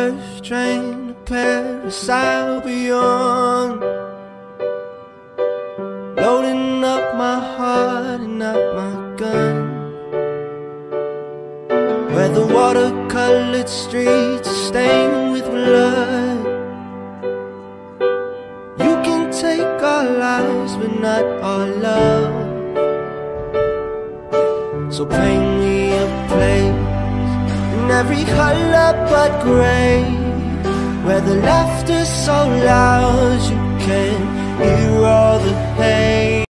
first train to Paris I'll be on, loading up my heart and not my gun, where the watercolored streets are stained with blood. You can take our lives but not our love. So paint me a place in every color but grey, where the laughter's so loud you can hear all the hate.